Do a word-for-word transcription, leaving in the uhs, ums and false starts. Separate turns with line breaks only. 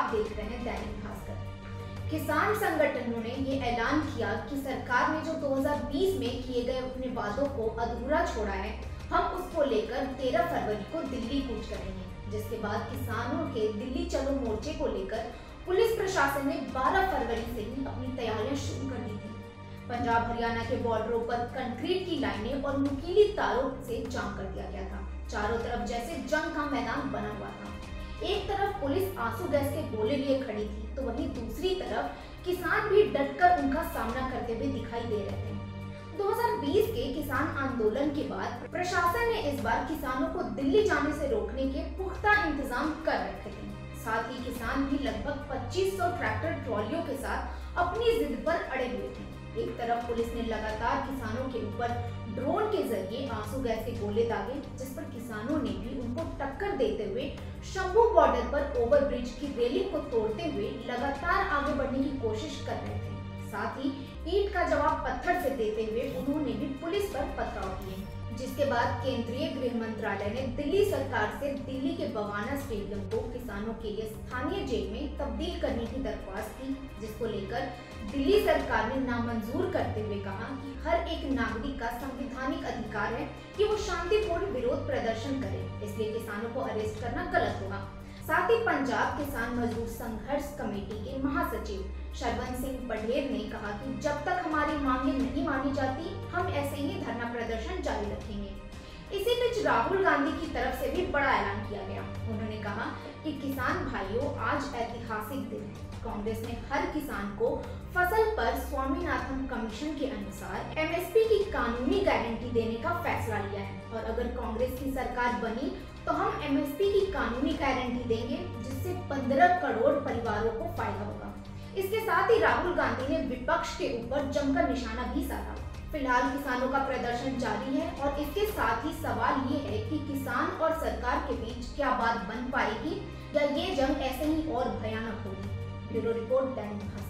आप देख रहे हैं दैनिक भास्कर। किसान संगठनों ने ये ऐलान किया कि सरकार ने जो दो हज़ार बीस में किए गए अपने वादों को अधूरा छोड़ा है, हम उसको लेकर तेरह फरवरी को दिल्ली कूच करेंगे। जिसके बाद किसानों के दिल्ली चलो मोर्चे को लेकर पुलिस प्रशासन ने बारह फरवरी से ही अपनी तैयारियां शुरू कर दी थी। पंजाब हरियाणा के बॉर्डरों पर कंक्रीट की लाइनें और नुकीली तारों से जाम कर दिया गया था। चारों तरफ जैसे जंग का मैदान बना हुआ था। एक तरफ पुलिस आंसू गैस के गोले लिए खड़ी थी, तो वहीं दूसरी तरफ किसान भी डटकर उनका सामना करते हुए दिखाई दे रहे थे। दो हज़ार बीस के किसान आंदोलन के बाद प्रशासन ने इस बार किसानों को दिल्ली जाने से रोकने के पुख्ता इंतजाम कर रखे थे। साथ ही किसान भी लगभग पच्चीस सौ ट्रैक्टर ट्रॉलियों के साथ अपनी जिद पर अड़े हुए थे। एक तरफ पुलिस ने लगातार किसानों के ऊपर ड्रोन के जरिए आंसू गैस के गोले दागे, जिस पर किसानों ने भी उनको टक्कर देते हुए शंभू बॉर्डर पर ओवरब्रिज की रेलिंग को तोड़ते हुए लगातार आगे बढ़ने की कोशिश कर रहे थे। साथ ही ईंट का जवाब पत्थर से देते हुए उन्होंने भी पुलिस पर पथराव किए। जिसके बाद केंद्रीय गृह मंत्रालय ने दिल्ली सरकार से दिल्ली के बवाना स्टेडियम को किसानों के लिए स्थानीय जेल में तब्दील करने की दरख्वास्त की, जिसको लेकर दिल्ली सरकार ने नामंजूर करते हुए कहा कि हर एक नागरिक का संवैधानिक अधिकार है कि वो शांतिपूर्ण विरोध प्रदर्शन करे, इसलिए किसानों को अरेस्ट करना गलत होगा। साथ ही पंजाब किसान मजदूर संघर्ष कमेटी के महासचिव शरवण सिंह पढ़ेर ने कहा कि जब तक हमारी मांगे नहीं मानी जाती, हम ऐसे ही धरना प्रदर्शन जारी रखेंगे। इसी बीच राहुल गांधी की तरफ से भी बड़ा ऐलान किया गया। उन्होंने कहा कि किसान भाइयों, आज ऐतिहासिक दिन है। कांग्रेस ने हर किसान को फसल पर स्वामीनाथन कमीशन के अनुसार एम एस पी की कानूनी गारंटी देने का फैसला लिया है और अगर कांग्रेस की सरकार बनी तो हम एम एस पी की कानूनी गारंटी देंगे, जिससे पंद्रह करोड़ परिवारों को फायदा होगा। इसके साथ ही राहुल गांधी ने विपक्ष के ऊपर जमकर निशाना भी साधा। फिलहाल किसानों का प्रदर्शन जारी है और इसके साथ ही सवाल ये है कि किसान और सरकार के बीच क्या बात बन पाएगी या ये जंग ऐसे ही और भयानक होगी। Bureau report Dainik Bhaskar.